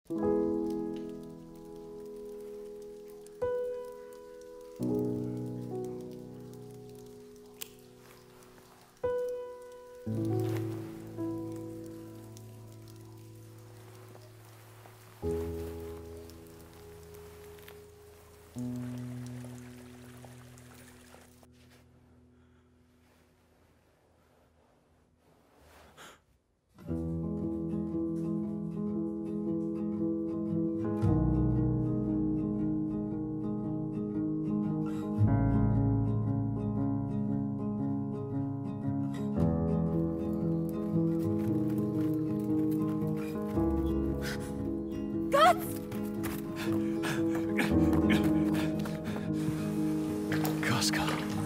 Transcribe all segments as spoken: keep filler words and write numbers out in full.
Casca.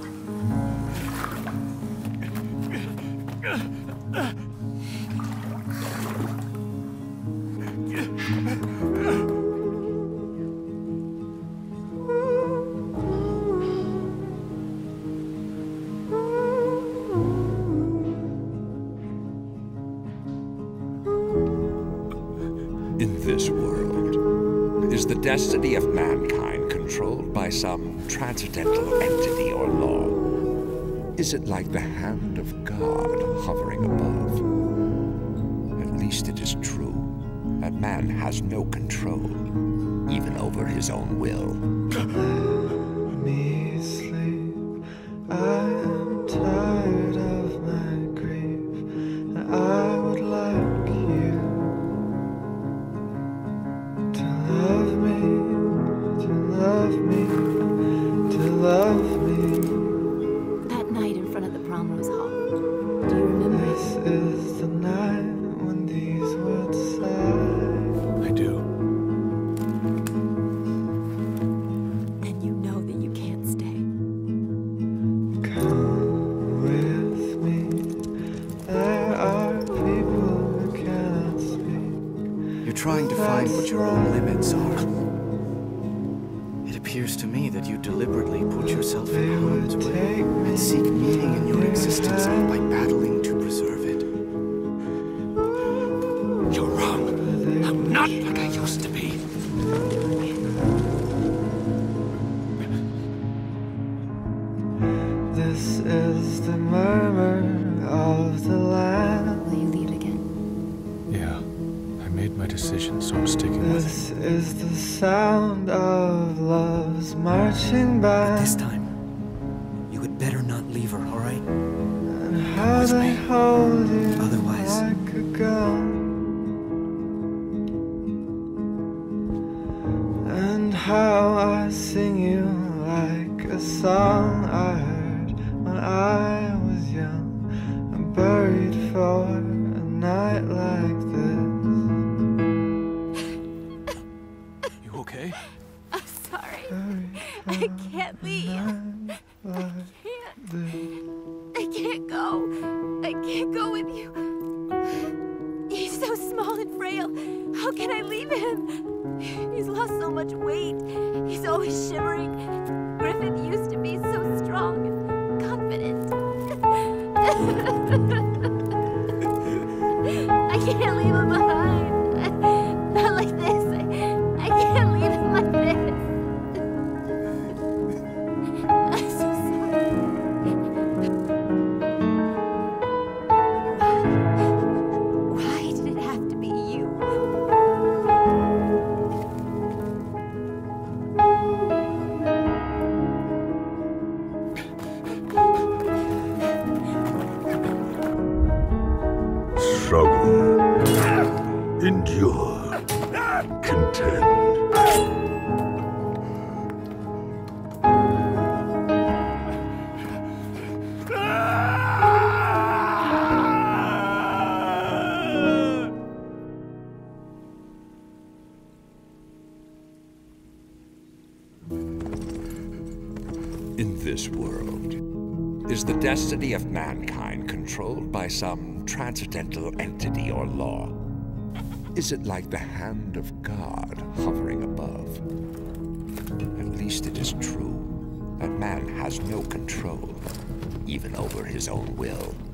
In this world, is the destiny of mankind controlled by some transcendental entity or law? Is it like the hand of God hovering above? At least it is true that man has no control, even over his own will. Let me sleep. I am tired of my grief, and I would like you to love me, to love me, to love me. That night in front of the prom rose hall. Do you remember? This is the night when these words sigh. I do. Then you know that you can't stay. Come with me. There are people who cannot speak. You're trying to find what your own limits are. It appears to me that you deliberately put yourself in harm's way and seek meaning in your existence by battling to preserve it. You're wrong. I'm not like I used to be. This is the murmur of the land. Will you leave again? Yeah, I made my decision, so I'm sticking with it. This is the sound of love's marching band. This time, you had better not leave her, all right? And how with they me. hold you Otherwise- like a gun. And how I sing you like a song I heard when I was young and buried for a night like this. You okay? I'm sorry. Buried I for can't a leave. night I like can't. this. I can't go. I can't go with you. He's so small and frail. How can I leave him? He's lost so much weight. He's always shivering. Griffith used to be so strong and confident. I can't leave him behind. Not like this. I, I can't leave him like this. I'm so sorry. Why did it have to be you? Struggle, endure, contend. In this world, is the destiny of mankind controlled by some transcendental entity or law? Is it like the hand of God hovering above? At least it is true that man has no control, even over his own will.